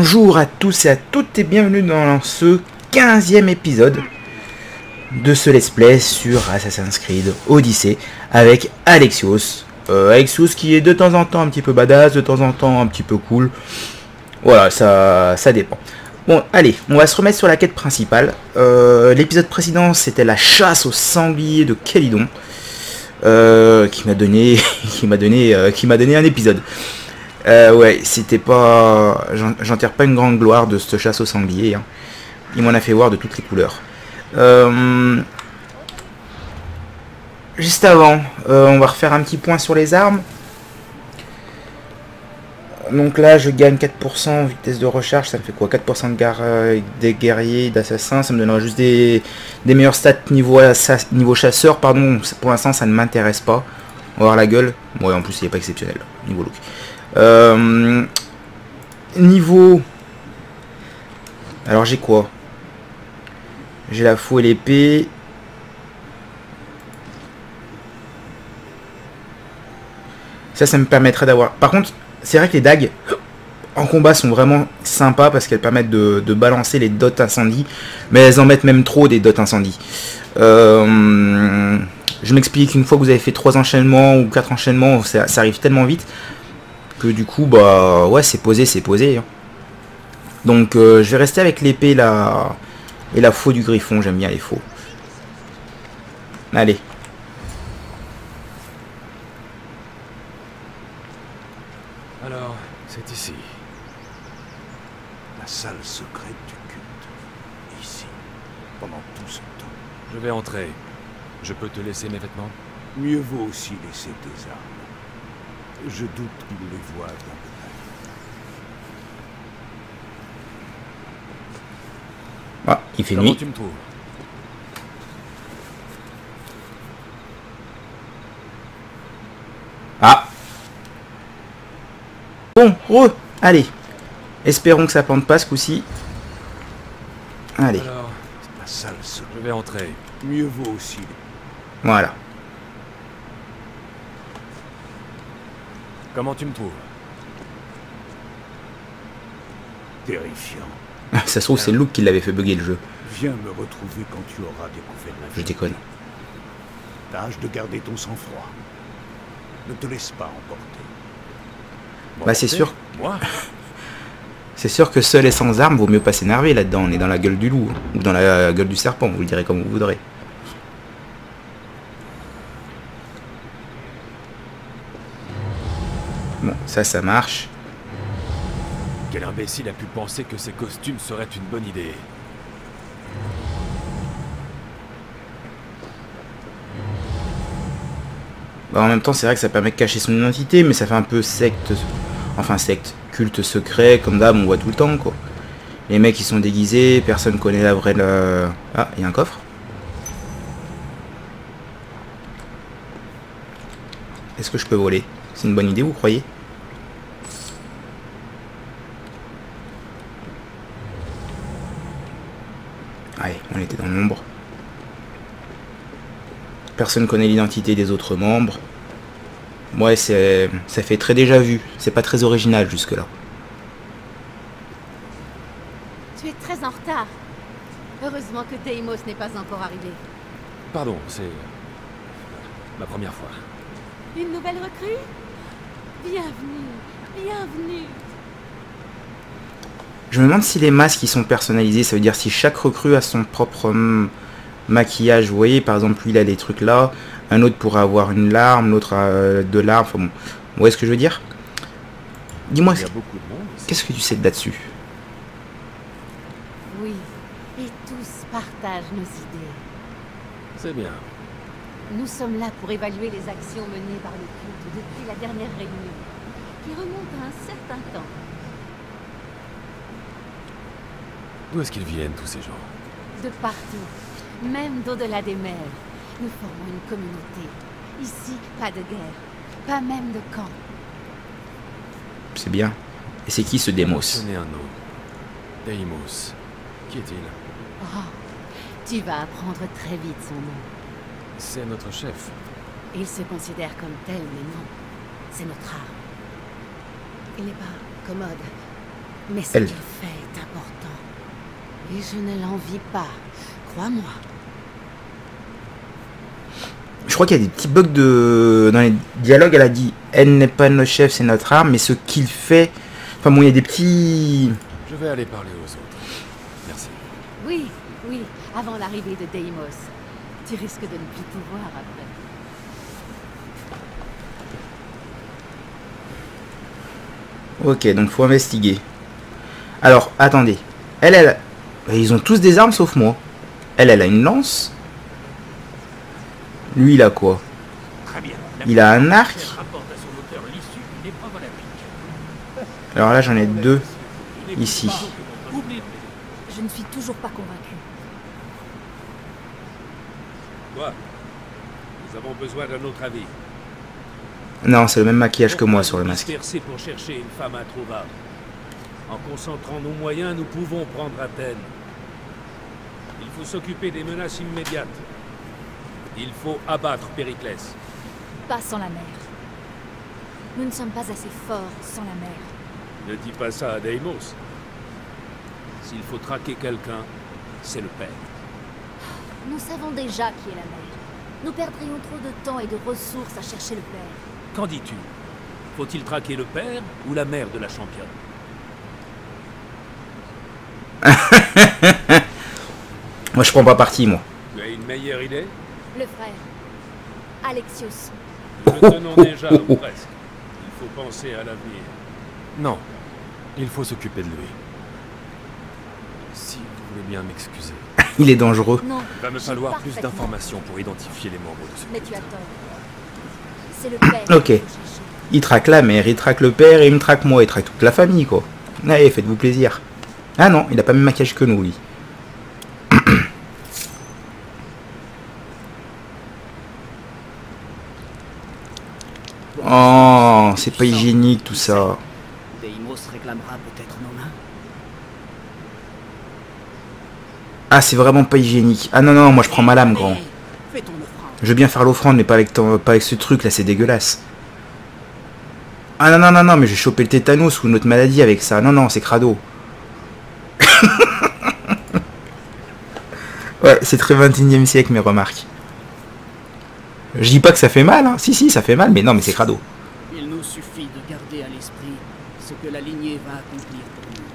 Bonjour à tous et à toutes et bienvenue dans ce 15e épisode de ce let's play sur Assassin's Creed Odyssey avec Alexios. Alexios qui est de temps en temps un petit peu badass, de temps en temps un petit peu cool. Voilà, ça dépend. Bon, allez, on va se remettre sur la quête principale. L'épisode précédent, c'était la chasse aux sangliers de Kélidon. Qui m'a donné un épisode. Ouais, c'était pas... J'en tire pas une grande gloire de cette chasse aux sangliers. Hein. Il m'en a fait voir de toutes les couleurs. Juste avant, on va refaire un petit point sur les armes. Donc là, je gagne 4% vitesse de recharge. Ça me fait quoi? 4% des guerriers, d'assassins. Ça me donnera juste des meilleurs stats niveau chasseur. Pardon, pour l'instant, ça ne m'intéresse pas. On va voir la gueule. Ouais, en plus, il n'est pas exceptionnel. Niveau look. Niveau... Alors, j'ai quoi? J'ai la faux et l'épée. Ça me permettrait d'avoir... Par contre, c'est vrai que les dagues en combat sont vraiment sympas parce qu'elles permettent de balancer les dots incendie. Mais elles en mettent même trop des dots incendie. Je m'explique, une fois que vous avez fait 3 enchaînements ou 4 enchaînements, ça arrive tellement vite que du coup, bah ouais, c'est posé. Hein. Donc je vais rester avec l'épée là et la faux du griffon, j'aime bien les faux. Allez. Alors, c'est ici. La salle secrète du culte. Ici. Pendant tout ce temps. Je vais entrer. Je peux te laisser mes vêtements? Mieux vaut aussi laisser tes armes. Je doute qu'il les voie dans le Ah, il fait Comment nuit. tu me trouves? Ah. Bon, allez. Espérons que ça plante pas ce coup-ci. Allez. Alors, la salle secrète. je vais entrer. Mieux vaut aussi. Voilà. Comment tu me trouves? Terrifiant. Ça se trouve, c'est Luke qui l'avait fait bugger le jeu. Viens me retrouver quand tu auras découvert la Je vérité. déconne. Tâche de garder ton sang-froid. Ne te laisse pas emporter. Bah c'est sûr. Moi? C'est sûr que seul et sans armes, vaut mieux pas s'énerver là-dedans. On est dans la gueule du loup. Hein. Ou dans la gueule du serpent, vous le direz comme vous voudrez. Bon, ça marche. Quel imbécile a pu penser que ces costumes seraient une bonne idée? Bah, en même temps, c'est vrai que ça permet de cacher son identité, mais ça fait un peu secte. Enfin, secte. Culte secret, comme d'hab, on voit tout le temps, quoi. Les mecs, ils sont déguisés, personne connaît la vraie... Ah, il y a un coffre. Est-ce que je peux voler? C'est une bonne idée, vous croyez? Allez, on était dans l'ombre. Personne connaît l'identité des autres membres. Ouais, ça fait très déjà vu. C'est pas très original jusque-là. Tu es très en retard. Heureusement que Deimos n'est pas encore arrivé. Pardon, c'est... ma première fois. Une nouvelle recrue? Bienvenue, bienvenue. Je me demande si les masques ils sont personnalisés. Ça veut dire si chaque recrue a son propre maquillage. Vous voyez, par exemple, lui il a des trucs là. Un autre pourrait avoir une larme, l'autre a 2 larmes. Enfin bon, vous voyez ce que je veux dire? Dis-moi, Il y a beaucoup de monde ici. qu'est-ce que tu sais de là-dessus? Oui, et tous partagent nos idées. C'est bien. Nous sommes là pour évaluer les actions menées par le culte depuis la dernière réunion, qui remonte à un certain temps. D'où est-ce qu'ils viennent, tous ces gens? De partout, même d'au-delà des mers, nous formons une communauté. Ici, pas de guerre, pas même de camp. C'est bien. Et c'est qui ce Démos? Mentionner un nom. Deimos. Qui est-il? Oh, tu vas apprendre très vite son nom. C'est notre chef. Il se considère comme tel, mais non. C'est notre art. Il n'est pas commode. Mais ce Elle. qu'il fait est important. Et je ne l'envie pas. Crois-moi. Je crois qu'il y a des petits bugs dans les dialogues. Elle a dit elle n'est pas notre chef, c'est notre arme. Mais ce qu'il fait. Enfin bon, il y a des petits. Je vais aller parler aux autres. Merci. Oui, oui, avant l'arrivée de Deimos. Tu risques de ne plus tout voir après. Ok, donc faut investiguer. Alors, attendez. Elle. Ils ont tous des armes sauf moi. Elle a une lance. Lui, il a quoi? Très bien. Il a un arc. Rapporte à son auteur l'issue d'une épreuve olympique. Alors là, j'en ai deux ici. Je ne suis toujours pas convaincue. Quoi? Nous avons besoin d'un autre avis. Non, c'est le même maquillage que moi sur le masque. Disperser pour chercher une femme introuvable. En concentrant nos moyens, nous pouvons prendre Athènes. Il faut s'occuper des menaces immédiates. Il faut abattre Périclès. Pas sans la mer. Nous ne sommes pas assez forts sans la mer. Ne dis pas ça à Deimos. S'il faut traquer quelqu'un, c'est le père. Nous savons déjà qui est la mer. Nous perdrions trop de temps et de ressources à chercher le père. Qu'en dis-tu? Faut-il traquer le père ou la mère de la championne? Moi, je prends pas parti, moi. Tu as une meilleure idée? Le frère. Alexios. Nous le tenons déjà, ou presque. Il faut penser à l'avenir. Non. Il faut s'occuper de lui. Si vous voulez bien m'excuser. Il est dangereux. Non. Il va me j'ai falloir plus parfaitement d'informations pour identifier les membres de ce Mais groupe. tu as tort. C'est le père Ok. qu'il faut chercher. Il traque la mère, il traque le père et il me traque moi. Il traque toute la famille, quoi. Allez, faites-vous plaisir. Ah non, il a pas le même maquillage que nous, lui. Oh, c'est pas hygiénique tout ça. Deimos réclamera peut-être nos mains. Ah, c'est vraiment pas hygiénique. Ah non, non, moi je prends ma lame, grand. Fais ton offrande. Je veux bien faire l'offrande, mais pas avec, pas avec ce truc là, c'est dégueulasse. Ah non, non, non, non, mais je vais choper le tétanos ou une autre maladie avec ça. Non, non, c'est crado. Ouais, c'est très 21e siècle, mes remarques. Je dis pas que ça fait mal, hein. Si, si, ça fait mal, mais non, mais c'est crado. Il nous suffit de garder à l'esprit ce que la lignée va accomplir pour nous.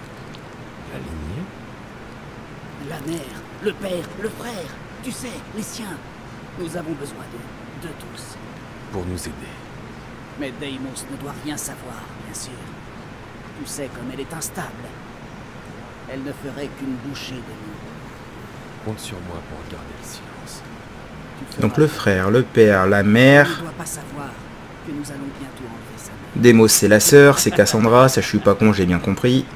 La lignée? La mère, le père, le frère, tu sais, les siens. Nous avons besoin d'eux, de tous. Pour nous aider. Mais Deimos ne doit rien savoir, bien sûr. Tu sais comme elle est instable. Elle ne ferait qu'une bouchée de nous. Compte sur moi pour garder le silence. Tu feras Donc le frère, le père, la mère. Il ne doit pas savoir que nous allons bientôt enlever sa mère. Démos, c'est la sœur, c'est Cassandra, ça je suis pas con, j'ai bien compris.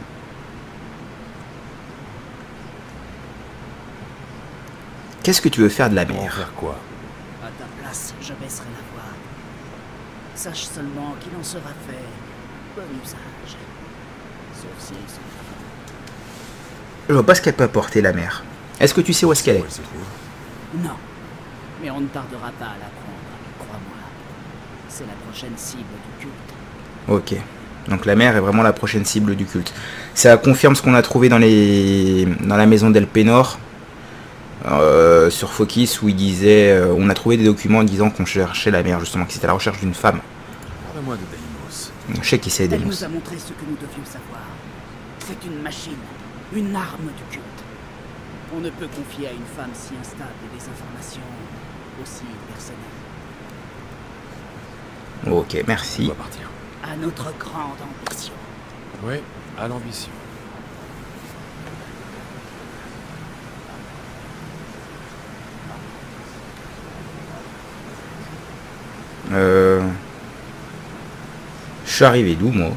Qu'est-ce que tu veux faire de la Pour en mère? faire quoi? À ta place, je baisserai la voix. Sache seulement qu'il en sera fait bon usage. Sauf si ils sont... Je vois pas ce qu'elle peut apporter, la mère. Est-ce que tu sais où est-ce qu'elle Où est? elle se trouve? Non, mais on ne tardera pas à l'apprendre, crois-moi. C'est la prochaine cible du culte. Ok. Donc la mère est vraiment la prochaine cible du culte. Ça confirme ce qu'on a trouvé dans la maison d'Elpénor. Sur Phokis, où il disait... on a trouvé des documents disant qu'on cherchait la mère, justement, que c'était la recherche d'une femme. Parle-moi de Deimos. Je sais qui c'est, Elle Deimos. nous a montré ce que nous devions savoir. C'est une machine, une arme du culte. On ne peut confier à une femme si instable des informations aussi personnelles. Ok, On merci. doit partir. À notre grande ambition. Oui, à l'ambition. Je suis arrivé d'où, moi?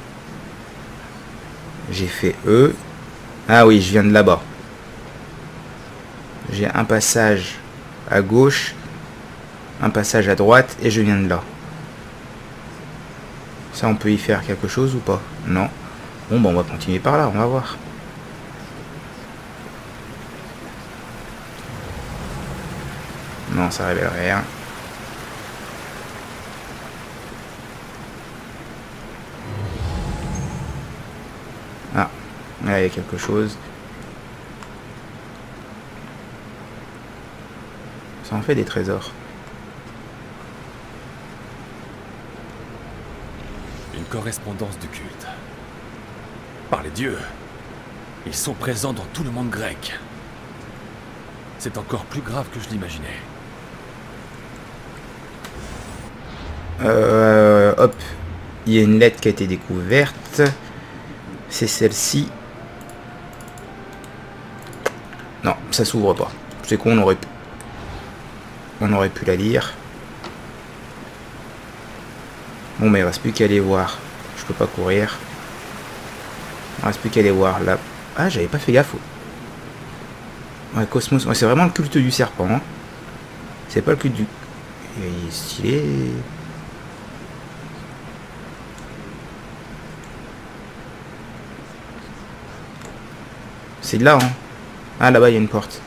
J'ai fait E. Ah oui, je viens de là-bas. J'ai un passage à gauche, un passage à droite, et je viens de là. Ça, on peut y faire quelque chose ou pas? Non. Bon, bah, on va continuer par là, on va voir. Non, ça révèle rien. Là, il y a quelque chose. Ça en fait des trésors. Une correspondance du culte. Par les dieux, ils sont présents dans tout le monde grec. C'est encore plus grave que je l'imaginais. Hop. Il y a une lettre qui a été découverte. C'est celle-ci. Non, ça s'ouvre pas. C'est con, on aurait pu la lire. Bon, mais il reste plus qu'à aller voir. Je peux pas courir. Il reste plus qu'à aller voir là. Ah, j'avais pas fait gaffe. Ouais, Cosmos. Ouais, c'est vraiment le culte du serpent. Hein. C'est pas le culte du... Il est stylé. C'est de là, hein. Ah, là-bas, il y a une porte.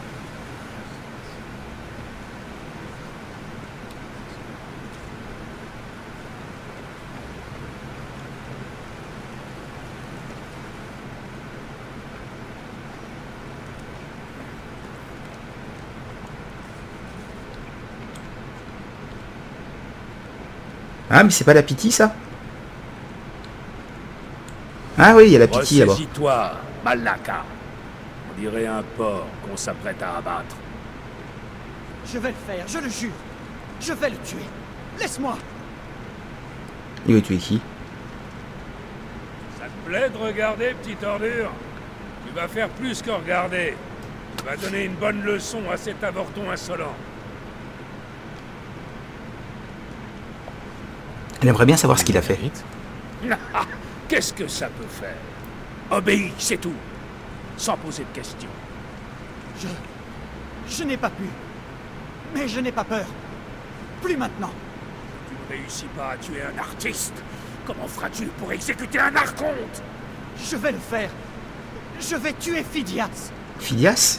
Ah, mais c'est pas la Pity, ça? Ah oui, il y a la Pity là-bas. Ressaisis-toi, Malaka. On dirait un porc qu'on s'apprête à abattre. Je vais le faire, je le jure. Je vais le tuer. Laisse-moi. Il veut tuer qui? Ça te plaît de regarder, petite ordure? Tu vas faire plus que regarder. Tu vas donner une bonne leçon à cet avorton insolent. Elle aimerait bien savoir ce qu'il a fait. Qu'est-ce que ça peut faire? Obéis, c'est tout. Sans poser de questions. Je n'ai pas pu. Mais je n'ai pas peur. Plus maintenant. Tu ne réussis pas à tuer un artiste. Comment feras-tu pour exécuter un archonte? Je vais le faire. Je vais tuer Phidias. Phidias?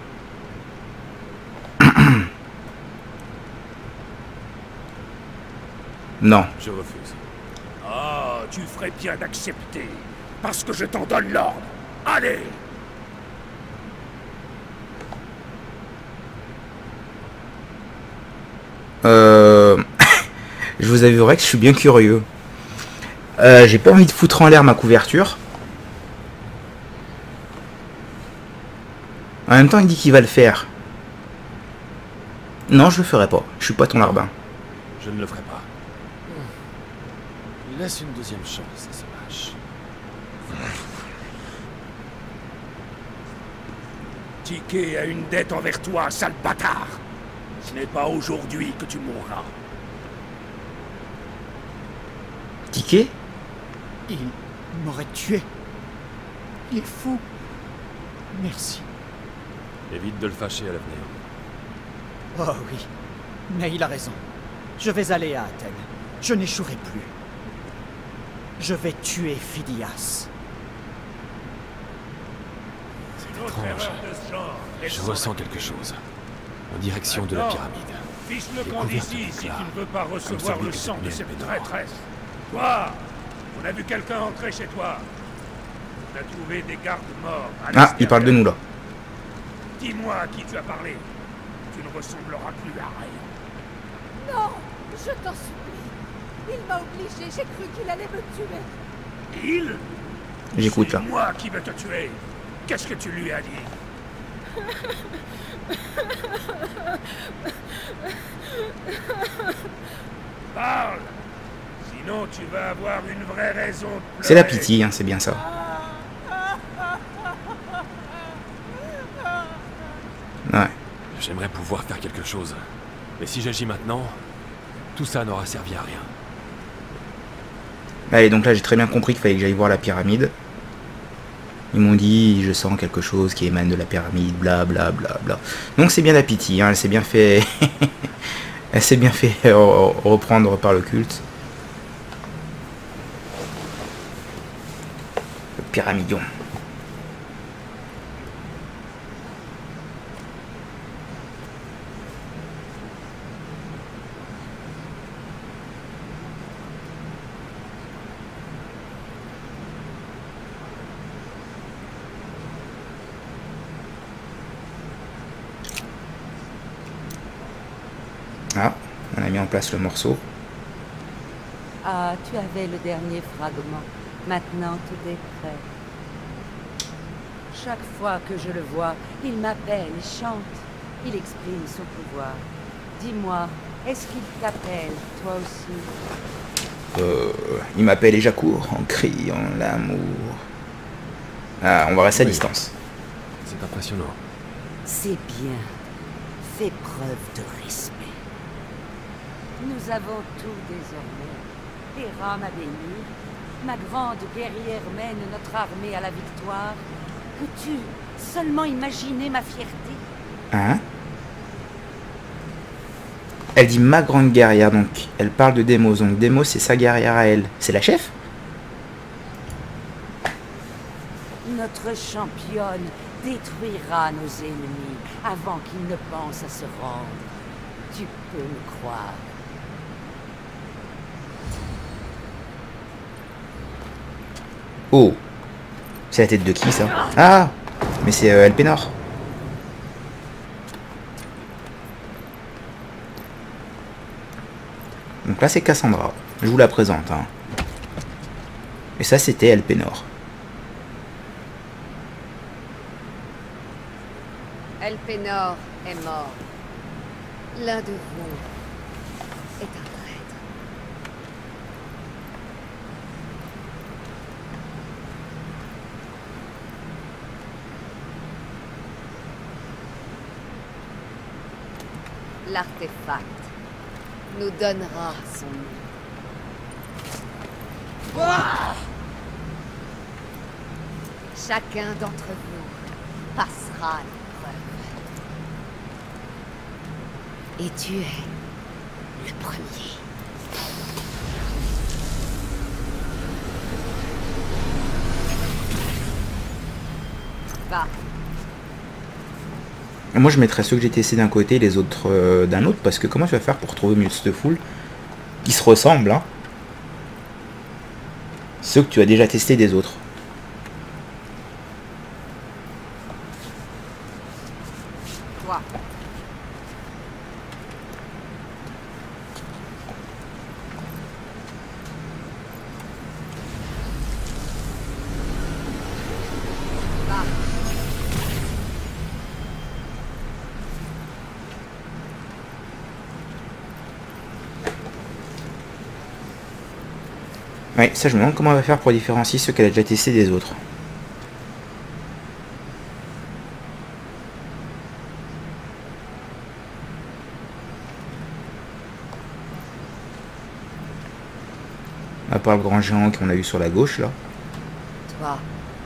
Non. Je refuse. Ah, tu ferais bien d'accepter. Parce que je t'en donne l'ordre. Allez! Je vous avouerai que je suis bien curieux. J'ai pas envie de foutre en l'air ma couverture. En même temps, il dit qu'il va le faire. Non, je le ferai pas. Je suis pas ton larbin. Je ne le ferai pas. Laisse une deuxième chance à ce match. Ticket a une dette envers toi, sale bâtard. Ce n'est pas aujourd'hui que tu mourras. Ticket? Il m'aurait tué. Il est fou. Merci. Évite de le fâcher à l'avenir. Oh oui. Mais il a raison. Je vais aller à Athènes. Je n'échouerai plus. Je vais tuer Phidias. Une autre Étrange. erreur de ce genre. Je ressens quelque chose. En direction de la pyramide. Fiche le Les camp couvertes d'ici de si tu plats, ne veux pas recevoir celui le que sang de cette ces mienne traîtresses. Toi, on a vu quelqu'un entrer chez toi. On a trouvé des gardes morts. Ah, il parle de nous là. Dis-moi à qui tu as parlé. Tu ne ressembleras plus à rien. Non, je t'en supplie. Il m'a obligé, j'ai cru qu'il allait me tuer. Il? J'écoute là. C'est moi qui vais te tuer. Qu'est-ce que tu lui as dit? Parle. Sinon tu vas avoir une vraie raison de pleurer. C'est la Pity, hein, c'est bien ça. Ouais. J'aimerais pouvoir faire quelque chose. Mais si j'agis maintenant, tout ça n'aura servi à rien. Allez, donc là j'ai très bien compris qu'il fallait que j'aille voir la pyramide. Ils m'ont dit, je sens quelque chose qui émane de la pyramide, bla bla bla bla. Donc c'est bien la Pity, hein, elle s'est bien fait... elle s'est bien fait reprendre par le culte. Le pyramidion. Ah, on a mis en place le morceau. Ah, tu avais le dernier fragment. Maintenant, tout est prêt. Chaque fois que je le vois, il m'appelle et chante. Il exprime son pouvoir. Dis-moi, est-ce qu'il t'appelle, toi aussi? Il m'appelle et j'accours en criant l'amour. Ah, on va rester à distance. C'est impressionnant. C'est bien. Fais preuve de respect. Nous avons tout désormais. Les rames à bénir. Ma grande guerrière mène notre armée à la victoire. Peux-tu seulement imaginer ma fierté? Hein? Elle dit ma grande guerrière, donc elle parle de Deimos. Donc Deimos, c'est sa guerrière à elle. C'est la chef? Notre championne détruira nos ennemis avant qu'ils ne pensent à se rendre. Tu peux me croire. Oh! C'est la tête de qui, ça? Ah! Mais c'est Elpenor. Donc là, c'est Cassandra. Je vous la présente. Hein. Et ça, c'était Elpenor. Elpenor est mort. L'un de vous est un traître. L'artefact nous donnera son nom. Chacun d'entre vous passera l'épreuve. Et tu es le premier. Va. Moi, je mettrais ceux que j'ai testés d'un côté et les autres d'un autre, parce que comment tu vas faire pour trouver au milieu de cette foule qui se ressemblent, hein? Ceux que tu as déjà testés des autres. Toi. Va. Ouais, ça je me demande comment elle va faire pour différencier ceux qu'elle a déjà testés des autres. À part le grand géant qu'on a eu sur la gauche là. Toi.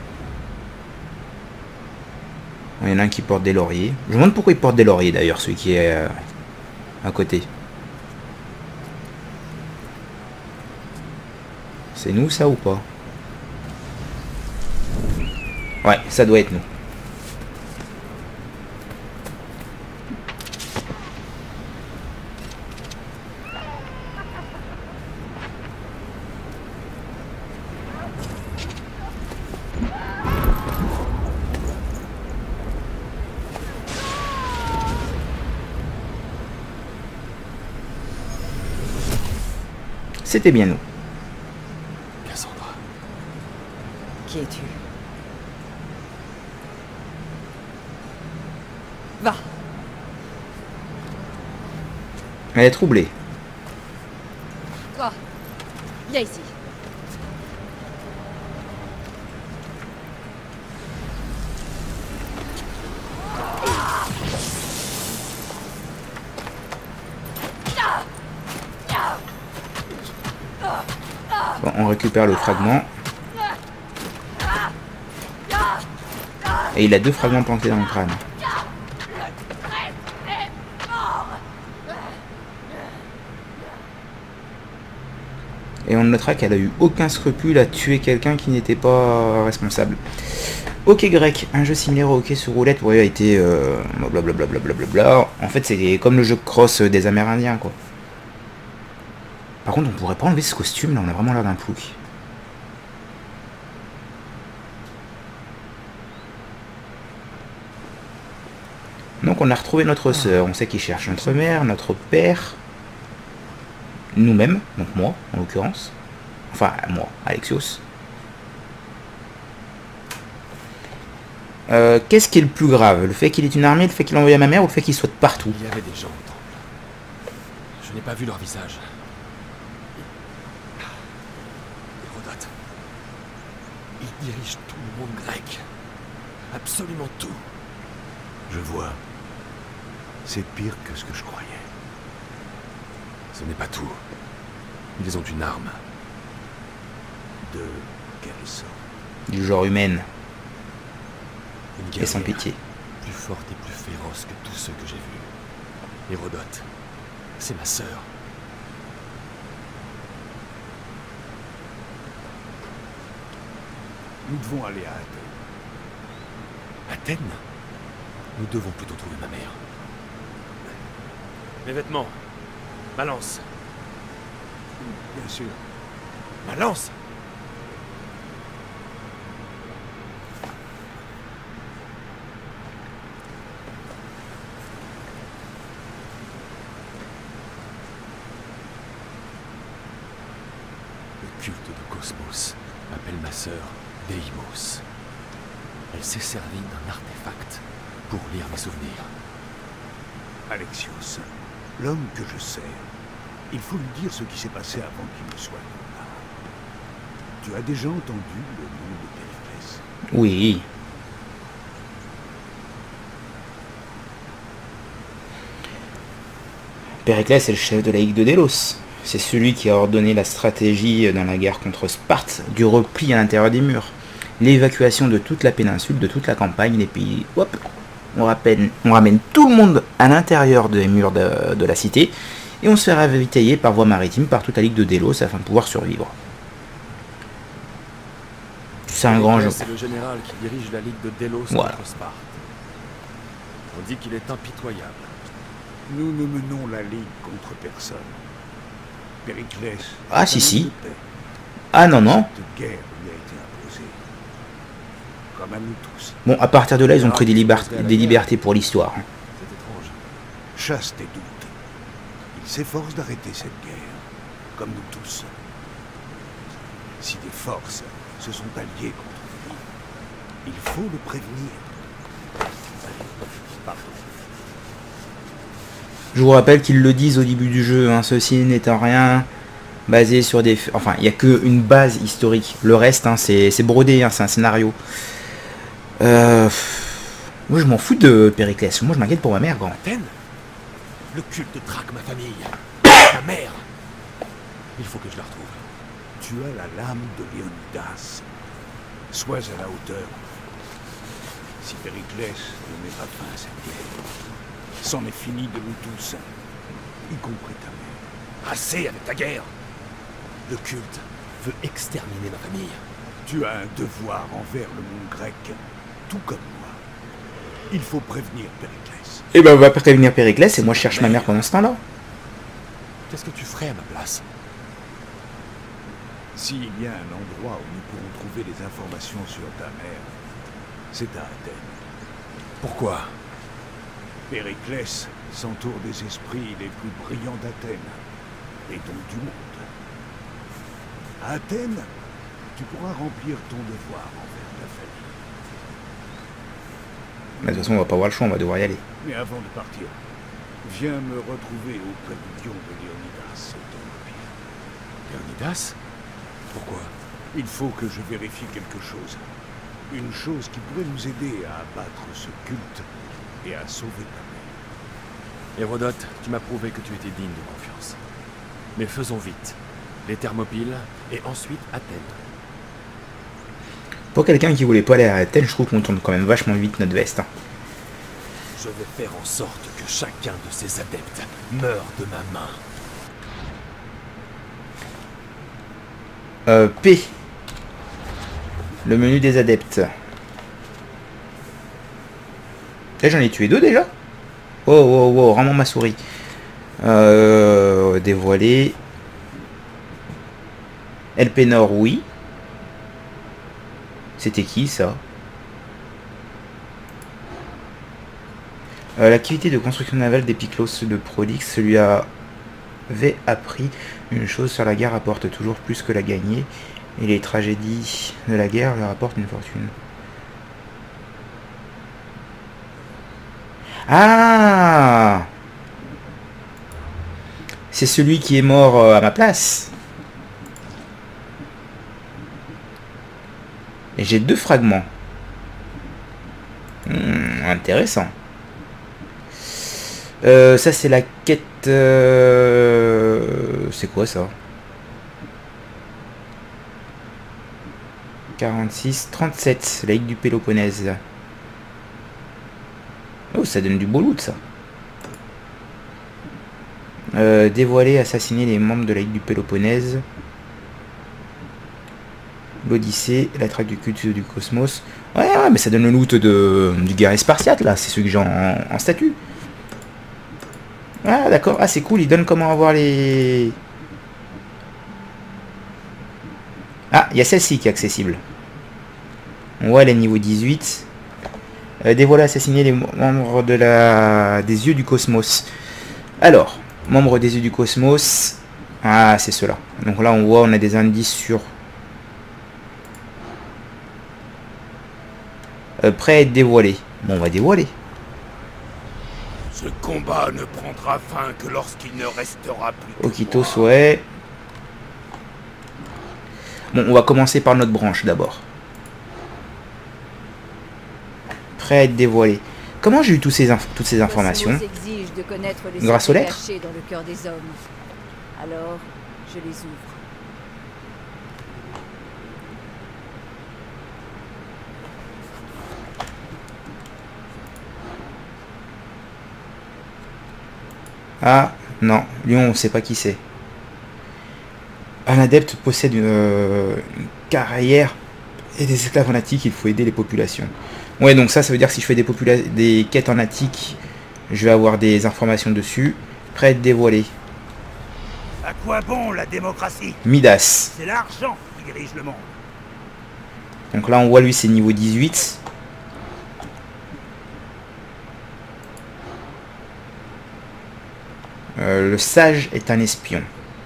Il y en a un qui porte des lauriers. Je me demande pourquoi il porte des lauriers d'ailleurs, celui qui est à côté. C'est nous ça ou pas? Ouais, ça doit être nous. C'était bien nous. Cassandra. Qui es-tu? Va. Elle est troublée. Toi. Viens ici. Bon, on récupère le fragment. Et il a 2 fragments plantés dans le crâne. Et on notera qu'elle a eu aucun scrupule à tuer quelqu'un qui n'était pas responsable. Ok grec, un jeu similaire au hockey sur roulette a été blablabla. En fait c'est comme le jeu cross des Amérindiens quoi. Par contre on pourrait pas enlever ce costume là, on a vraiment l'air d'un plouc. Donc on a retrouvé notre sœur, on sait qu'il cherche notre mère, notre père, nous-mêmes, donc moi en l'occurrence, enfin moi, Alexios. Qu'est-ce qui est le plus grave? Le fait qu'il ait une armée, le fait qu'il ait envoyé à ma mère ou le fait qu'il soit de partout? Il y avait des gens au temple. Je n'ai pas vu leur visage. Hérodote. Il dirige tout le monde grec. Absolument tout. Je vois. C'est pire que ce que je croyais. Ce n'est pas tout. Ils ont une arme. De quelle sorte? Du genre humaine Une et sans guerrière pitié. plus forte et plus féroce que tous ceux que j'ai vus. Hérodote. C'est ma sœur. Nous devons aller à Athènes. Athènes? Nous devons plutôt trouver ma mère. Mes vêtements. Ma lance. Bien sûr. Ma lance! Le culte de Cosmos appelle ma sœur Deimos. Elle s'est servie d'un artefact pour lire mes souvenirs. Alexios, l'homme que je sers, il faut lui dire ce qui s'est passé avant qu'il ne soit là. Tu as déjà entendu le nom de Périclès? Oui. Périclès est le chef de la Ligue de Délos. C'est celui qui a ordonné la stratégie dans la guerre contre Sparte, du repli à l'intérieur des murs, l'évacuation de toute la péninsule, de toute la campagne, des pays. Hop, on ramène tout le monde à l'intérieur des murs de la cité, et on se fait ravitailler par voie maritime par toute la Ligue de Délos afin de pouvoir survivre. C'est un grand jeu. C'est le général qui dirige la Ligue de Délos Voilà. contre Sparte. On dit qu'il est impitoyable. Nous ne menons la Ligue contre personne. Périclès... Ah, est un si. homme de paix. Ah non, non. Cette guerre lui a été imposée. Comme à nous tous. Bon, à partir de là, ils ont pris des libertés pour l'histoire. C'est étrange. Chasse tes doutes. Il s'efforce d'arrêter cette guerre. Comme nous tous. Si des forces se sont alliées contre lui, il faut le prévenir. Pardon. Je vous rappelle qu'ils le disent au début du jeu, hein, ceci n'étant rien basé sur des... Enfin, il n'y a qu'une base historique. Le reste, hein, c'est brodé, hein, c'est un scénario. Moi, je m'en fous de Périclès. Moi, je m'inquiète pour ma mère, grand. Athènes? Le culte traque ma famille. Ma mère. Il faut que je la retrouve. Tu as la lame de Léonidas. Sois à la hauteur. Si Périclès ne met pas fin à cette guerre, c'en est fini de nous tous, y compris ta mère. Assez avec ta guerre. Le culte veut exterminer ma famille. Tu as un devoir envers le monde grec, tout comme moi. Il faut prévenir Périclès. Et ben, on va prévenir Périclès et moi, je cherche ma mère pendant ce temps-là. Qu'est-ce que tu ferais à ma place? S'il y a un endroit où nous pourrons trouver des informations sur ta mère, c'est à Athènes. Pourquoi? Périclès s'entoure des esprits les plus brillants d'Athènes, et donc du monde. À Athènes, tu pourras remplir ton devoir envers ta famille. Mais de toute façon, on va pas avoir le choix, on va devoir y aller. Mais avant de partir, viens me retrouver auprès du lion de Léonidas et ton empire. Léonidas? Pourquoi? Il faut que je vérifie quelque chose. Une chose qui pourrait nous aider à abattre ce culte et à sauver ta mère. Hérodote, tu m'as prouvé que tu étais digne de confiance. Mais faisons vite. Les Thermopyles et ensuite Athènes. Pour quelqu'un qui voulait pas aller à Athènes, je trouve qu'on tourne quand même vachement vite notre veste. Hein. Je vais faire en sorte que chacun de ces adeptes meure de ma main. P. Le menu des adeptes. Là, j'en ai tué 2 déjà. Oh, oh, oh, rends-moi ma souris. Dévoiler. Elpenor, oui. C'était qui, ça? L'activité de construction navale d'Épiclos de Prodix lui avait appris une chose sur la guerre rapporte toujours plus que la gagner, et les tragédies de la guerre lui rapportent une fortune. Ah! C'est celui qui est mort à ma place. Et j'ai 2 fragments. Intéressant. Ça c'est la quête... C'est quoi ça? 46, 37, la Ligue du Péloponnèse. Oh, ça donne du beau loot ça. Dévoiler, assassiner les membres de la Ligue du Péloponnèse. L'Odyssée, la traque du culte du cosmos. Ouais, mais ça donne le loot du guerrier spartiate là, c'est celui que j'ai en statut. Ah d'accord, ah c'est cool, il donne comment avoir les... Ah, il y a celle-ci qui est accessible. On voit les niveaux 18. Dévoiler, assassiner les membres des yeux du cosmos. Alors, membres des yeux du cosmos. Ah, c'est cela. Donc là, on voit, on a des indices sur... prêt à être dévoilé. Bon, on va dévoiler. Ce combat ne prendra fin que lorsqu'il ne restera plus que Okitos, ouais. Bon, on va commencer par notre branche d'abord. Prêt à être dévoilé. Comment j'ai eu toutes ces informations? Grâce aux lettres? Dans le cœur des hommes. Alors, je les ouvre. Ah, non. Lui, on ne sait pas qui c'est. Un adepte possède une carrière et des esclaves en attique. Il faut aider les populations. Ouais, donc ça veut dire que si je fais des quêtes en attique, je vais avoir des informations dessus. Prêt à être dévoilé. À quoi bon la démocratie? Midas. C'est l'argent qui dirige le monde. Donc là, on voit lui, c'est niveau 18. Le sage est un espion.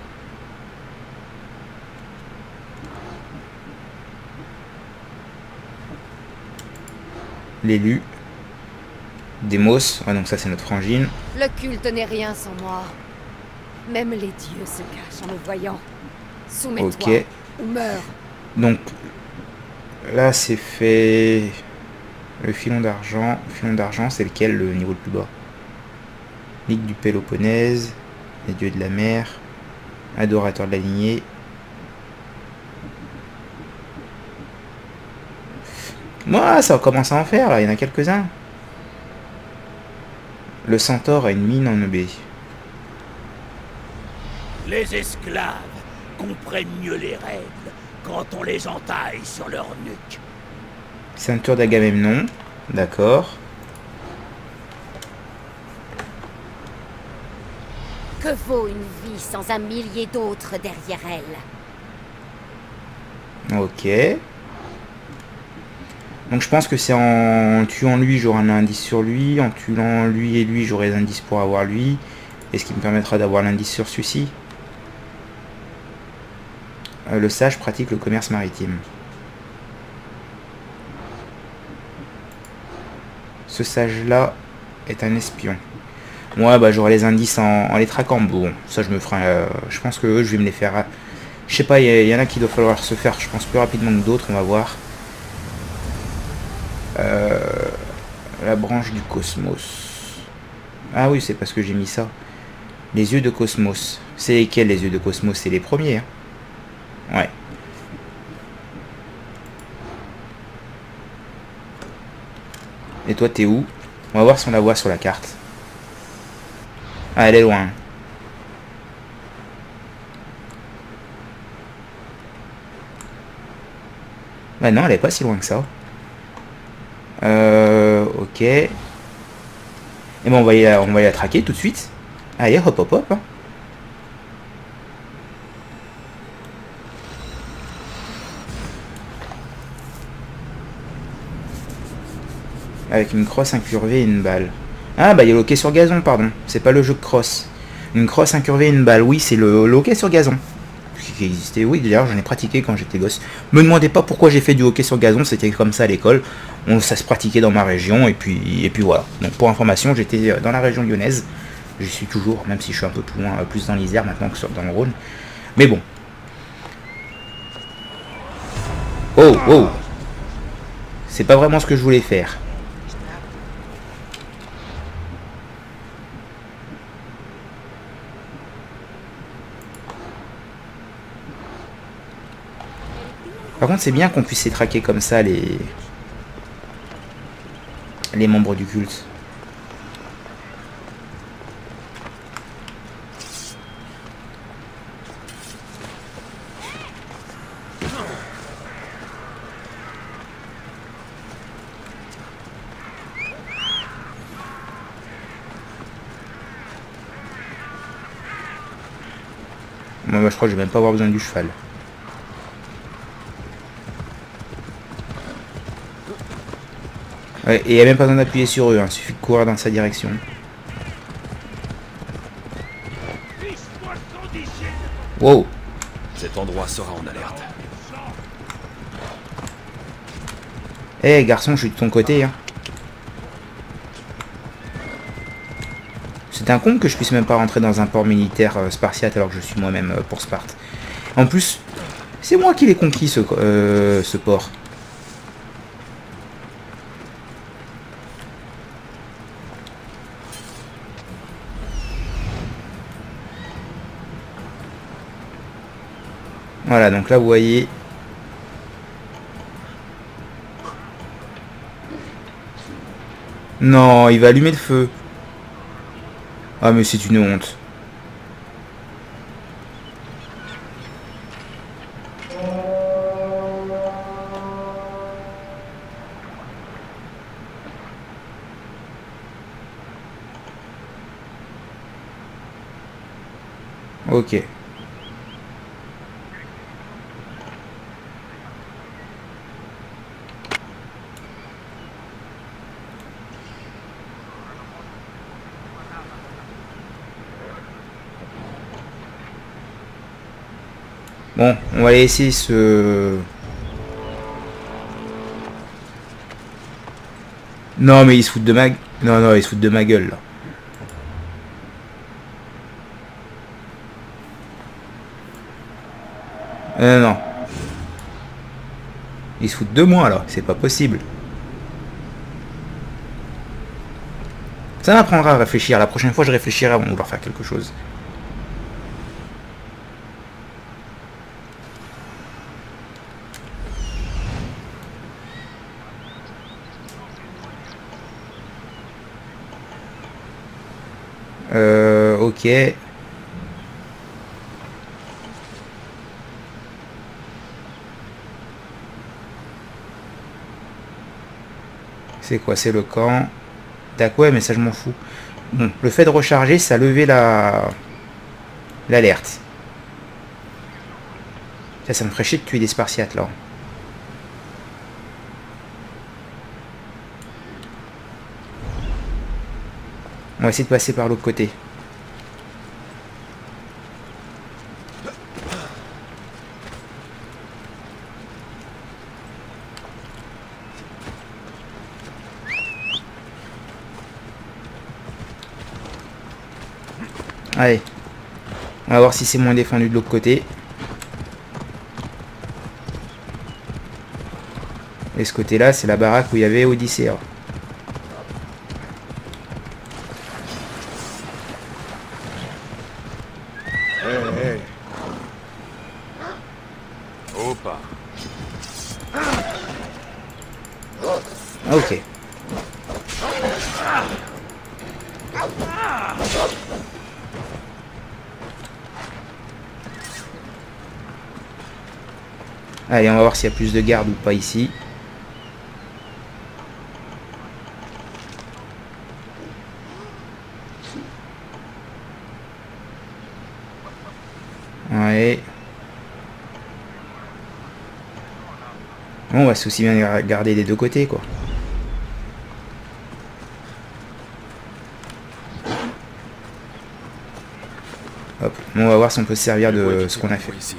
L'élu. Démos. Ah, donc ça, c'est notre frangine. Le culte n'est rien sans moi. Même les dieux se cachent en me voyant. Soumets-toi ou meurs. Donc, là, c'est fait... Le filon d'argent. Filon d'argent, c'est lequel, le niveau le plus bas? Ligue du Péloponnèse, les dieux de la mer, adorateur de la lignée. Moi, ça commence à en faire, là, il y en a quelques-uns. Le centaure a une mine en EB. Les esclaves comprennent mieux les règles quand on les entaille sur leur nuque. Ceinture d'Agamemnon, d'accord. Que vaut une vie sans un millier d'autres derrière elle? Ok. Donc je pense que c'est en tuant lui, j'aurai un indice sur lui. En tuant lui et lui, j'aurai des indices pour avoir lui. Et ce qui me permettra d'avoir l'indice sur celui-ci. Le sage pratique le commerce maritime. Ce sage-là est un espion. Ouais, bah j'aurai les indices en les traquant. Bon, ça je me ferai... je pense que je vais me les faire... Je sais pas, il y en a qui doit falloir se faire, je pense, plus rapidement que d'autres, on va voir. La branche du cosmos. Ah oui, c'est parce que j'ai mis ça. Les yeux de cosmos. C'est lesquels les yeux de cosmos? C'est les premiers. Hein. Ouais. Et toi, t'es où? On va voir si on la voit sur la carte. Ah, elle est loin. Bah non, elle est pas si loin que ça. Ok. Et bon, on va y la traquer tout de suite. Allez, hop, hop, hop. Hein. Avec une crosse incurvée et une balle. Ah bah il y a le hockey sur gazon, pardon. C'est pas le jeu de cross. Une crosse incurvée, une balle. Oui, c'est le hockey sur gazon. Qui existait, oui, d'ailleurs j'en ai pratiqué quand j'étais gosse. Me demandez pas pourquoi j'ai fait du hockey sur gazon, c'était comme ça à l'école. Ça se pratiquait dans ma région et puis voilà. Donc pour information, j'étais dans la région lyonnaise. J'y suis toujours, même si je suis un peu plus loin, plus dans l'Isère maintenant que dans le Rhône. Mais bon. Oh, oh. C'est pas vraiment ce que je voulais faire. Par contre, c'est bien qu'on puisse traquer comme ça les membres du culte. Moi, je crois que je vais même pas avoir besoin du cheval. Ouais, et il n'y a même pas besoin d'appuyer sur eux, hein. Il suffit de courir dans sa direction. Wow. Cet endroit sera en alerte. Eh garçon, je suis de ton côté, hein. C'est un con que je puisse même pas rentrer dans un port militaire spartiate alors que je suis moi-même pour Sparte. En plus, c'est moi qui l'ai conquis ce port. Voilà, donc là vous voyez. Non, il va allumer le feu. Ah mais c'est une honte. Ok. Bon, on va laisser ce... Non, mais ils se foutent de ma... Non, non, ils se foutent de ma gueule, là. Non, non. Ils se foutent de moi, là. C'est pas possible. Ça m'apprendra à réfléchir. La prochaine fois, je réfléchirai avant de vouloir faire quelque chose. Ok. C'est quoi? C'est le camp. D'accord, ouais, mais ça je m'en fous. Bon, le fait de recharger, ça a levé l'alerte. Ça me ferait chier de tuer des Spartiates là. On va essayer de passer par l'autre côté. Allez. On va voir si c'est moins défendu de l'autre côté. Et ce côté-là, c'est la baraque où il y avait Odyssée. Hey. Opa. Ok. Allez, on va voir s'il y a plus de gardes ou pas ici. Ouais. Bon, on va aussi bien garder des deux côtés, quoi. Hop, on va voir si on peut se servir de ce qu'on a fait. Ici.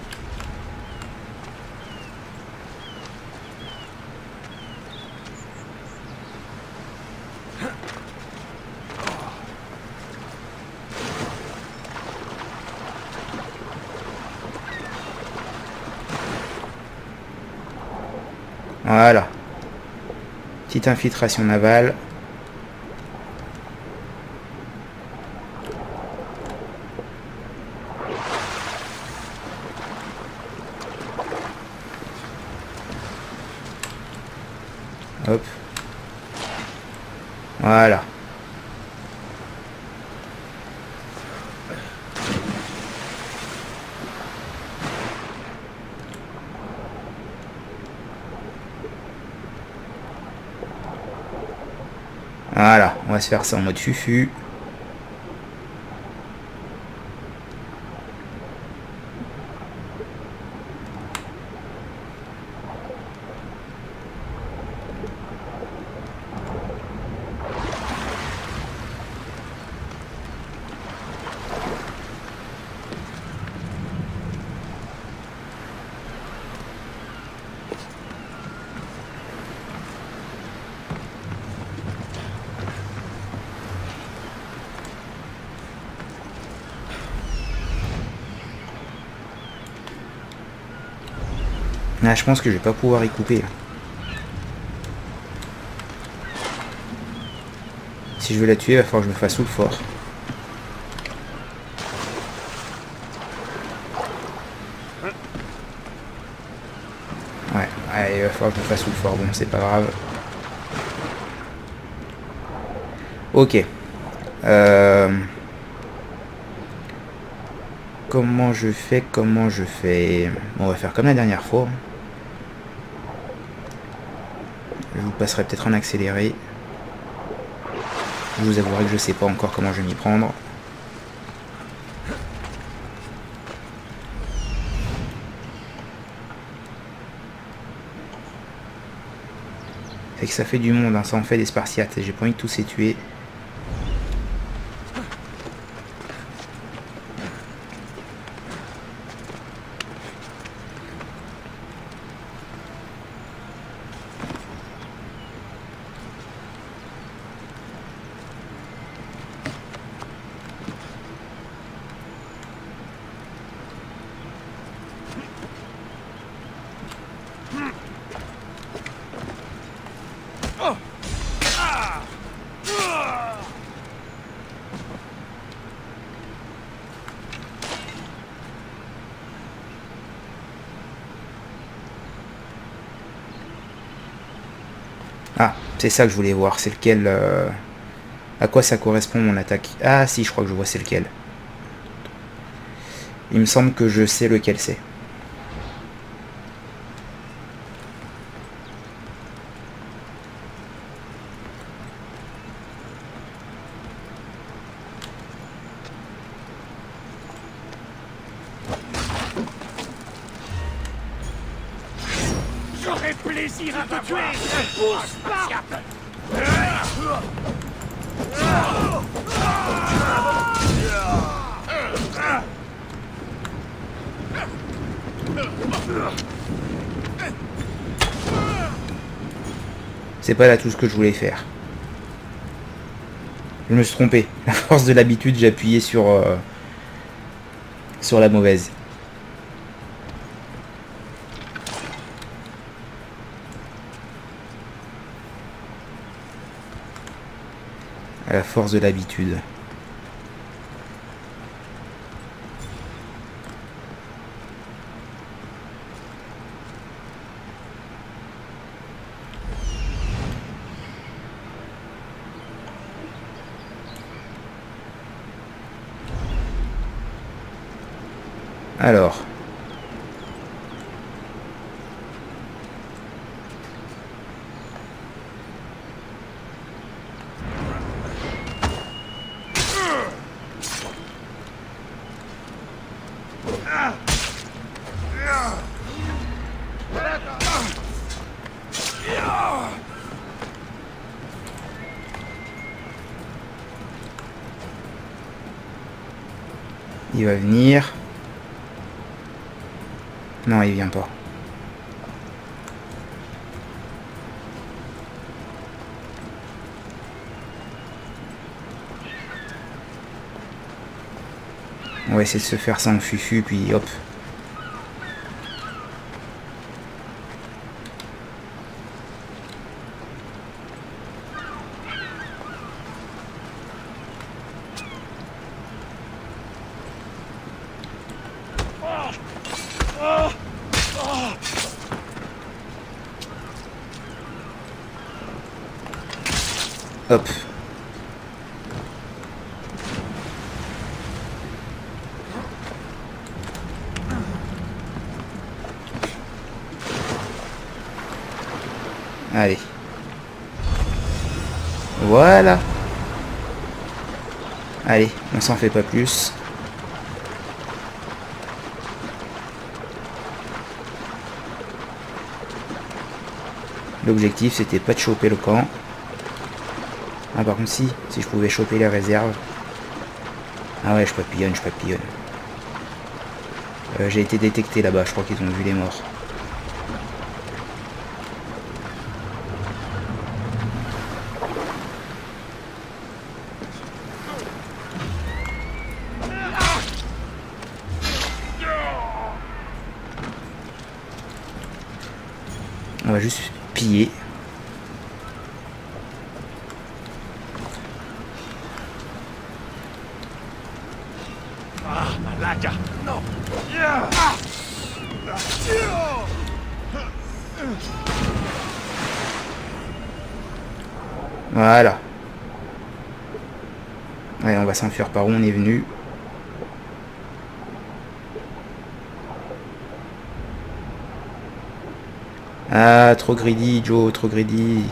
Voilà. Petite infiltration navale. Hop. Voilà. Voilà, on va se faire ça en mode fufu. Ah, je pense que je vais pas pouvoir y couper. Si je veux la tuer, il va falloir que je me fasse sous le fort. Ouais, il va falloir que je me fasse sous le fort. Bon, c'est pas grave. Ok. Comment je fais? Bon, on va faire comme la dernière fois. Je vous passerai peut-être en accéléré. Je vous avouerai que je sais pas encore comment je vais m'y prendre. C'est que ça fait du monde, hein, ça en fait des Spartiates et j'ai pas envie de tous les tuer. Ah, c'est ça que je voulais voir, c'est lequel... à quoi ça correspond mon attaque? Ah si, je crois que je vois c'est lequel. Il me semble que je sais lequel c'est. J'aurais plaisir à te tuer. Pousse pas. C'est pas là tout ce que je voulais faire. Je me suis trompé. À force de l'habitude, j'ai appuyé sur la mauvaise. À la force de l'habitude. Alors. Il Il va venir. Non, il vient pas. On va essayer de se faire ça en fufu, puis hop. Hop. Allez. Voilà. Allez, on s'en fait pas plus. L'objectif c'était pas de choper le camp. Ah par contre si je pouvais choper les réserves. Ah ouais, je papillonne. J'ai été détecté là-bas, je crois qu'ils ont vu les morts. On va juste piller. Non. Voilà. Allez, on va s'enfuir par où on est venu. Ah, trop greedy, Joe, trop greedy.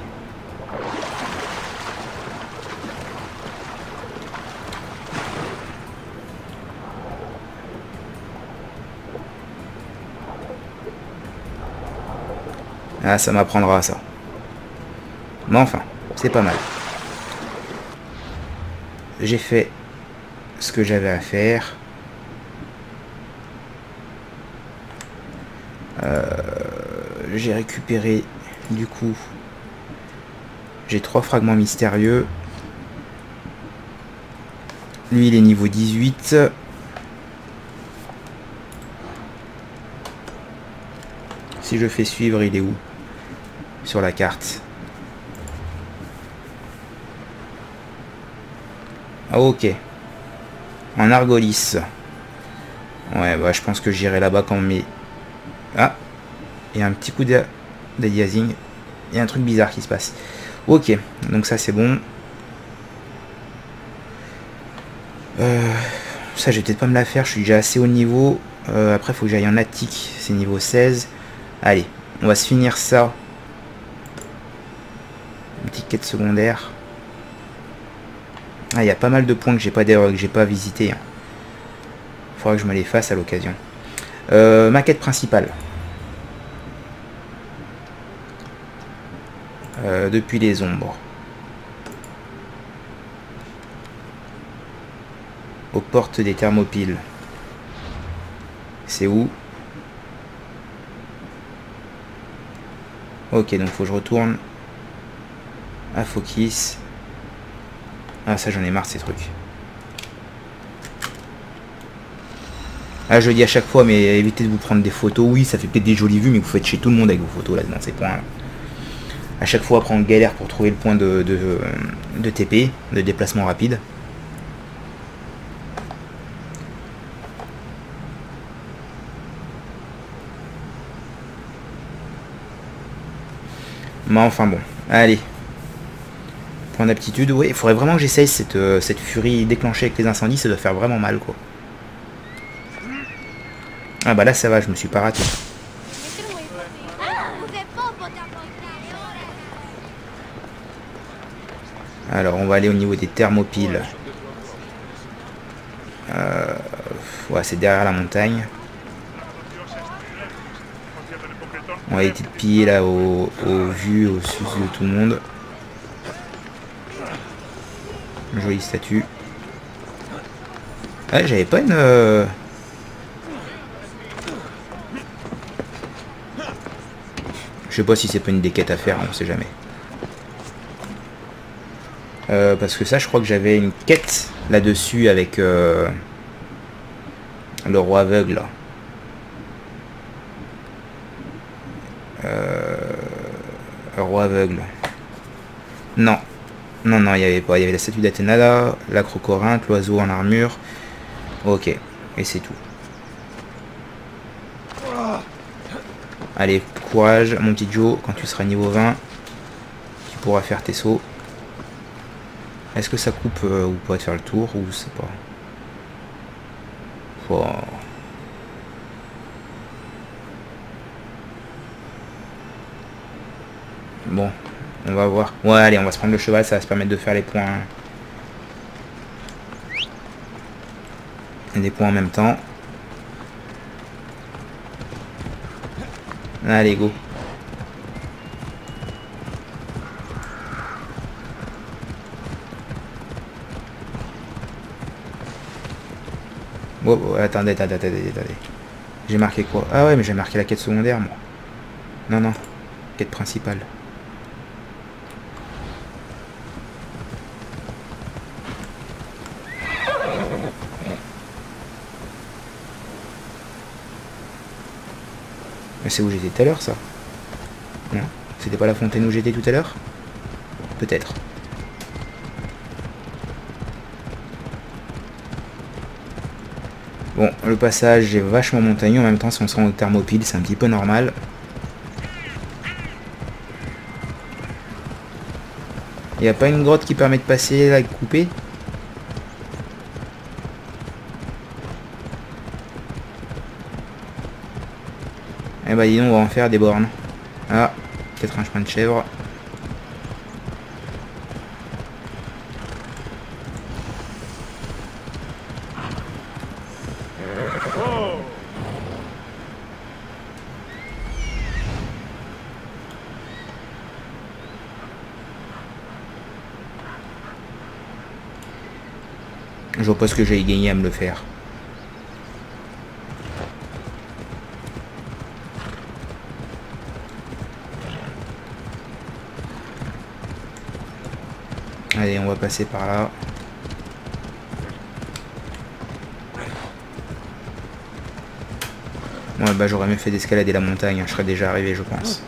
Ah, ça m'apprendra ça. Mais enfin, c'est pas mal. J'ai fait ce que j'avais à faire. J'ai récupéré, du coup, j'ai 3 fragments mystérieux. Lui, il est niveau 18. Si je fais suivre, il est où? Sur la carte. Ah, ok. En Argolis. Ouais, bah je pense que j'irai là-bas quand mes... Ah, il y a un petit coup d'aliasing. Il y a un truc bizarre qui se passe. Ok, donc ça c'est bon. Ça, je vais peut-être pas me la faire. Je suis déjà assez haut niveau. Après, il faut que j'aille en attique. C'est niveau 16. Allez, on va se finir ça. Une petite quête secondaire. Ah, il y a pas mal de points que j'ai pas visité. Faudra que je me les fasse à l'occasion. Ma quête principale. Depuis les ombres. Aux portes des Thermopyles. C'est où? Ok, donc faut que je retourne à Phokis. Ah, ça j'en ai marre de ces trucs. Ah, je le dis à chaque fois, mais évitez de vous prendre des photos. Oui, ça fait peut-être des jolies vues, mais vous faites chez tout le monde avec vos photos là dans ces points là. À chaque fois, après on galère pour trouver le point de TP, de déplacement rapide. Mais enfin bon, allez. Point d'aptitude, oui, il faudrait vraiment que j'essaye cette furie déclenchée avec les incendies, ça doit faire vraiment mal quoi. Ah bah là ça va, je me suis pas raté. Alors on va aller au niveau des Thermopyles. Ouais, c'est derrière la montagne. On va éviter de piller là au vu, au sud de tout le monde. Jolie statue. Ouais, j'avais pas une... Je sais pas si c'est pas une des quêtes à faire, on sait jamais. Parce que ça, je crois que j'avais une quête là-dessus avec le roi aveugle. Là. Le roi aveugle. Non. Non, non, il n'y avait pas. Il y avait la statue d'Athéna là, l'acrocorinthe, l'oiseau en armure. Ok. Et c'est tout. Allez, courage, mon petit Joe. Quand tu seras niveau 20, tu pourras faire tes sauts. Est-ce que ça coupe ou pas de faire le tour ou c'est pas. Oh. Bon, on va voir. Ouais, allez, on va se prendre le cheval, ça va se permettre de faire les points. Des points en même temps. Allez, go. Oh, attendez. J'ai marqué quoi? Ah ouais, mais j'ai marqué la quête secondaire, moi. Non, non. Quête principale. Mais c'est où j'étais tout à l'heure, ça? Non? C'était pas la fontaine où j'étais tout à l'heure? Peut-être. Bon, le passage est vachement montagneux. En même temps, si on se rend au Thermopyle, c'est un petit peu normal. Il n'y a pas une grotte qui permet de passer là et de couper? Eh bah dis donc, on va en faire des bornes. Ah, peut-être un chemin de chèvre. Je vois pas ce que j'ai gagné à me le faire. Allez, on va passer par là. Ouais, bah j'aurais mieux fait d'escalader la montagne, je serais déjà arrivé, je pense.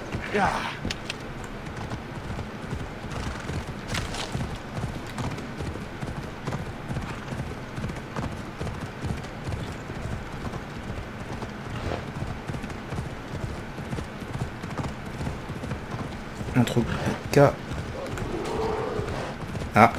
Entre cas. Ah.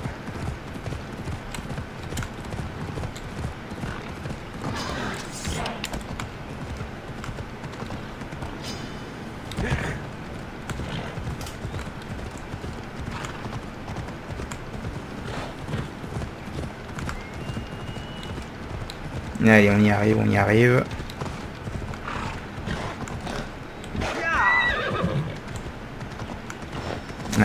Allez, on y arrive, on y arrive. Ouais.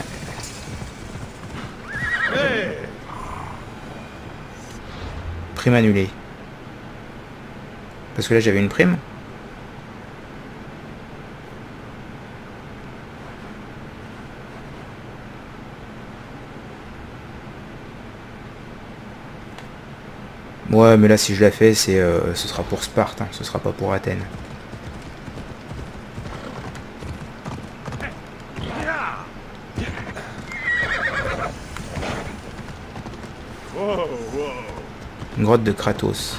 Prime annulée. Parce que là j'avais une prime. Ouais, mais là si je la fais, c'est ce sera pour Sparte, hein, ce sera pas pour Athènes. Grotte de Kratos.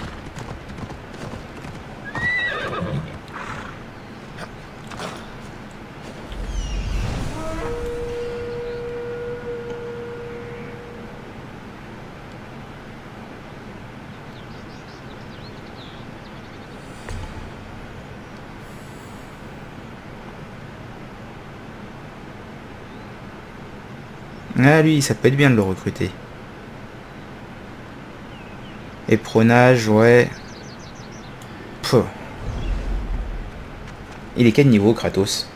Ah lui, ça peut être bien de le recruter. Éperonage, ouais. Pouh. Il est quel niveau, Kratos?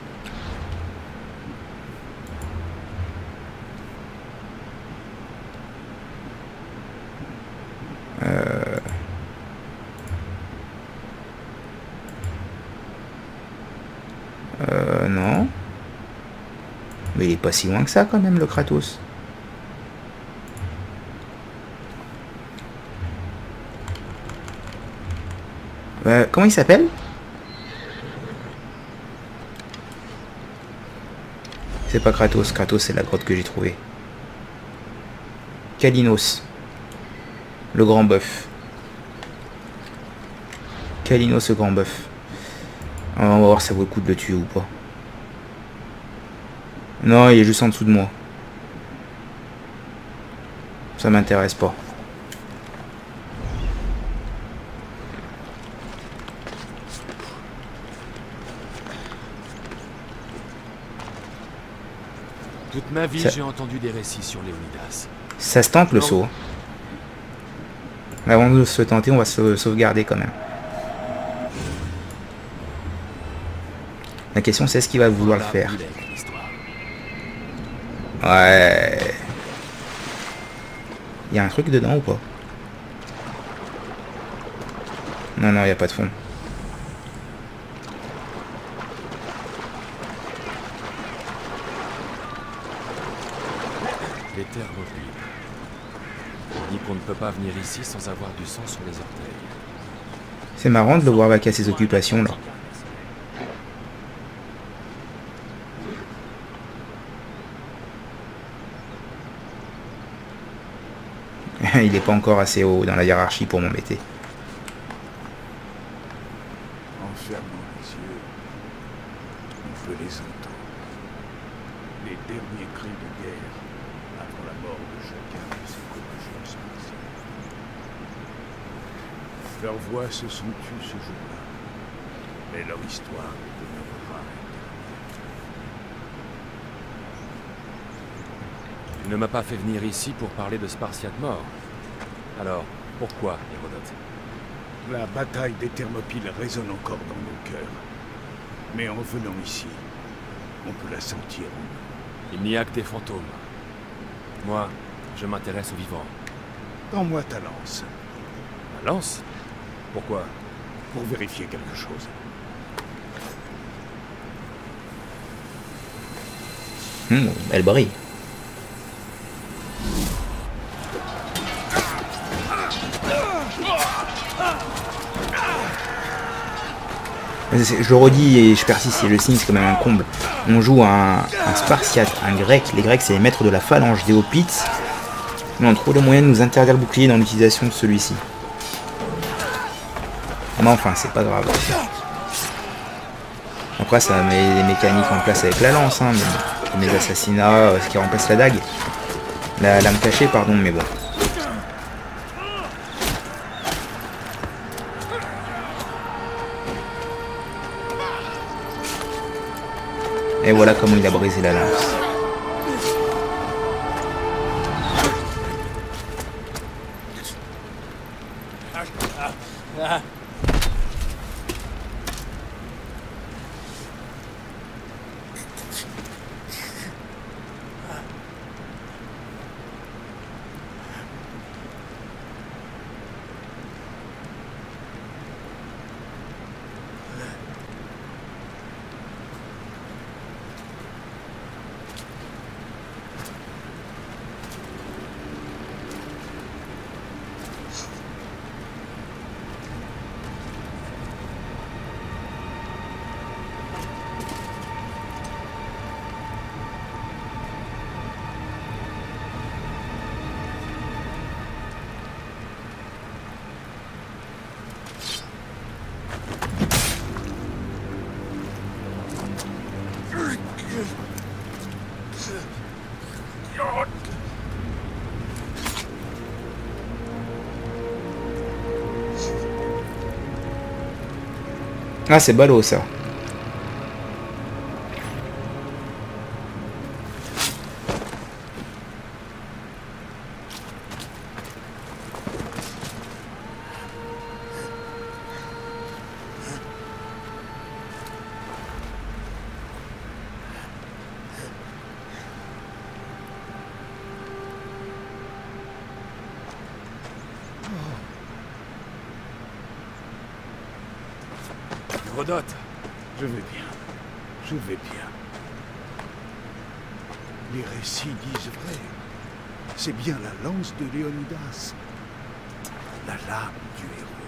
Non. Mais il est pas si loin que ça quand même, le Kratos. Comment il s'appelle? C'est pas Kratos. Kratos, c'est la grotte que j'ai trouvée. Kalinos. Le grand bœuf. Kalinos, le grand bœuf. On va voir si ça vaut le coup de le tuer ou pas. Non, il est juste en dessous de moi. Ça m'intéresse pas. Toute ma vie, Ça- j'ai entendu des récits sur Léonidas. Ça se tente le saut. Avant de se tenter, on va se sauvegarder quand même. La question c'est est-ce qu'il va vouloir le faire. Il est avec l'histoire. Ouais. Il y a un truc dedans ou pas? Non, non, il n'y a pas de fond. Les Thermopyles. On dit qu'on ne peut pas venir ici sans avoir du sang sur les orteils. C'est marrant de le voir vaquer à ses occupations là. Il n'est pas encore assez haut dans la hiérarchie pour m'embêter. Enfermons les yeux. On peut les entendre. Les derniers cris de guerre avant la mort de chacun de ces courageux Spartiates. Leurs voix se sont tues ce jour-là. Mais leur histoire demeurera éternelle. Tu ne m'as pas fait venir ici pour parler de Spartiates morts. Alors, pourquoi, Hérodote? La bataille des Thermopyles résonne encore dans nos cœurs. Mais en venant ici, on peut la sentir en nous. Il n'y a que des fantômes. Moi, je m'intéresse aux vivants. Tends-moi ta lance, La lance? Pourquoi? pour vérifier quelque chose. Elle brille. Je le redis et je persiste, et le signe c'est quand même un comble. On joue un Spartiate, un grec. Les grecs c'est les maîtres de la phalange des Hoplites. Mais on trouve le moyen de nous interdire le bouclier dans l'utilisation de celui-ci. Mais enfin, c'est pas grave. Après ça met des mécaniques en place avec la lance, hein, mais les assassinats, ce qui remplace la dague. La lame cachée, pardon, mais bon. Et voilà comment il a brisé la lance. Ah, c'est ballot ça. Hérodote, Je vais bien. Je vais bien. Les récits disent vrai. C'est bien la lance de Léonidas. La lame du héros.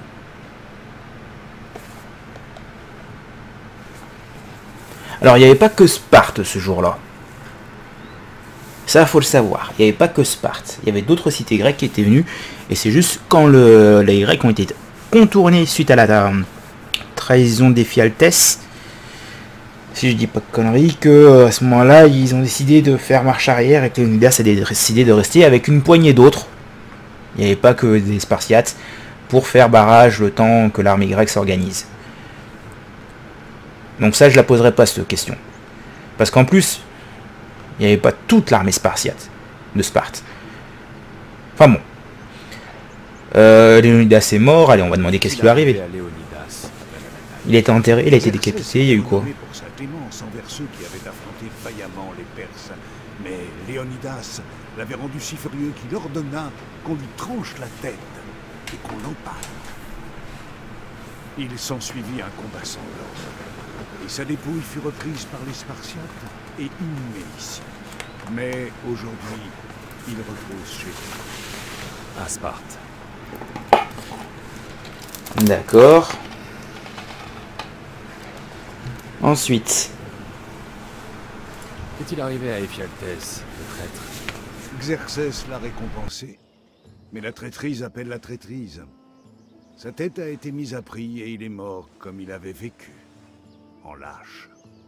Alors, il n'y avait pas que Sparte ce jour-là. Ça, faut le savoir. Il n'y avait pas que Sparte. Il y avait d'autres cités grecques qui étaient venues. Et c'est juste quand les Grecs ont été contournés suite à la trahison d'Éphialtès, si je dis pas de conneries, que à ce moment-là, ils ont décidé de faire marche arrière et que Léonidas a décidé de rester avec une poignée d'autres. Il n'y avait pas que des Spartiates pour faire barrage le temps que l'armée grecque s'organise. Donc ça, je la poserai pas cette question. Parce qu'en plus, il n'y avait pas toute l'armée spartiate de Sparte. Enfin bon. Léonidas est mort. Allez, on va demander qu'est-ce qui lui est arrivé. Il a été enterré, il a été décapité, il y a eu quoi? Pour sa clémence envers ceux qui avaient affronté vaillamment les Perses. Mais Léonidas l'avait rendu si furieux qu'il ordonna qu'on lui tranche la tête et qu'on l'empale. Il s'ensuivit un combat sanglant. Et sa dépouille fut reprise par les Spartiates et inhumée ici. Mais aujourd'hui, il repose chez lui. À Sparte. D'accord. Ensuite. Qu'est-il arrivé à Éphialtès, le traître? Xerxès l'a récompensé. Mais la traîtrise appelle la traîtrise. Sa tête a été mise à prix et il est mort comme il avait vécu. En lâche.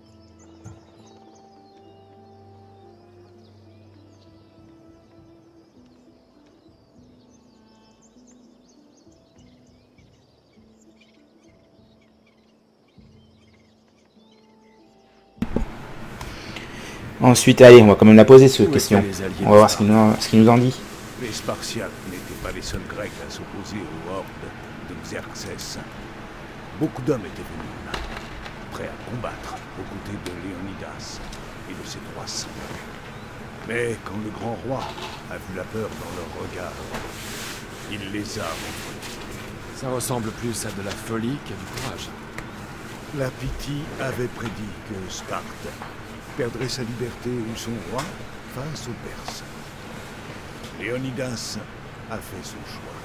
Ensuite, allez, on va quand même la poser cette question. On va voir ce qu'il nous en dit. Les Spartiates n'étaient pas les seuls Grecs à s'opposer aux hordes de Xerxès. Beaucoup d'hommes étaient venus là, prêts à combattre aux côtés de Léonidas et de ses 300. Mais quand le grand roi a vu la peur dans leur regard, il les a renvoyés. Ça ressemble plus à de la folie qu'à du courage. La Pythie avait prédit que Sparte perdrait sa liberté ou son roi face aux Perses. Léonidas a fait son choix.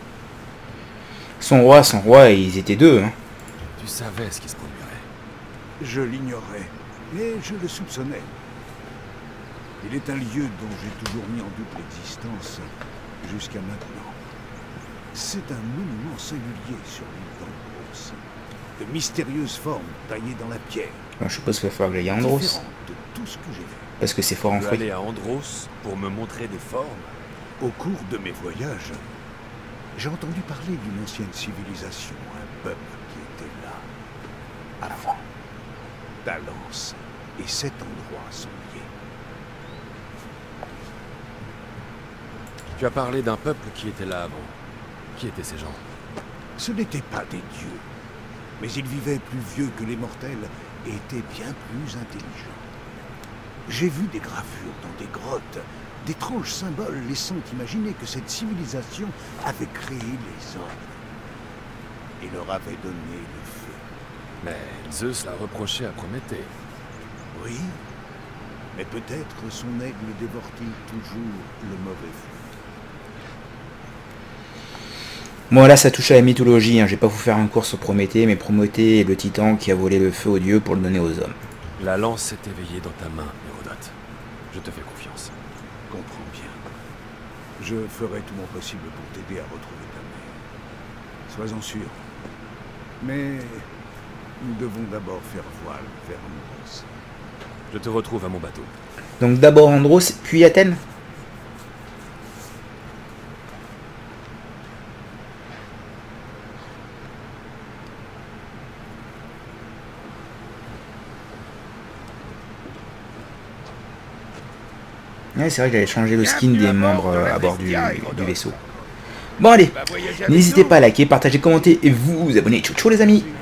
Son roi, ils étaient deux. Hein. Tu savais ce qui se produirait. Je l'ignorais, mais je le soupçonnais. Il est un lieu dont j'ai toujours mis en doute l'existence jusqu'à maintenant. C'est un monument singulier sur l'île d'Andros. De mystérieuses formes taillées dans la pierre. Ben, je suppose qu'il va falloir que j'aille à Andros. Différentes de tout ce que j'ai vu. Parce que c'est fort en Tu veux fruits. aller à Andros pour me montrer des formes? Au cours de mes voyages, j'ai entendu parler d'une ancienne civilisation, un peuple qui était là, avant. Talence et cet endroit sont liés. Tu as parlé d'un peuple qui était là avant. Qui étaient ces gens? Ce n'étaient pas des dieux, mais ils vivaient plus vieux que les mortels et étaient bien plus intelligents. J'ai vu des gravures dans des grottes, d'étranges symboles laissant imaginer que cette civilisation avait créé les hommes et leur avait donné le feu. Mais Zeus l'a reproché à Prométhée. Oui, mais peut-être son aigle dévore-t-il toujours le mauvais fruit. Bon, là, ça touche à la mythologie. Hein. Je vais pas vous faire un cours sur Prométhée, mais Prométhée est le titan qui a volé le feu aux dieux pour le donner aux hommes. La lance s'est éveillée dans ta main, Hérodote. Je te fais confiance. Comprends bien. Je ferai tout mon possible pour t'aider à retrouver ta mère. Sois-en sûr. Mais nous devons d'abord faire voile vers Andros. Je te retrouve à mon bateau. Donc d'abord Andros, puis Athènes. Ouais, c'est vrai que j'avais changé le skin des membres à bord du vaisseau. Bon allez, n'hésitez pas à liker, partager, commenter et vous abonner. Ciao ciao les amis.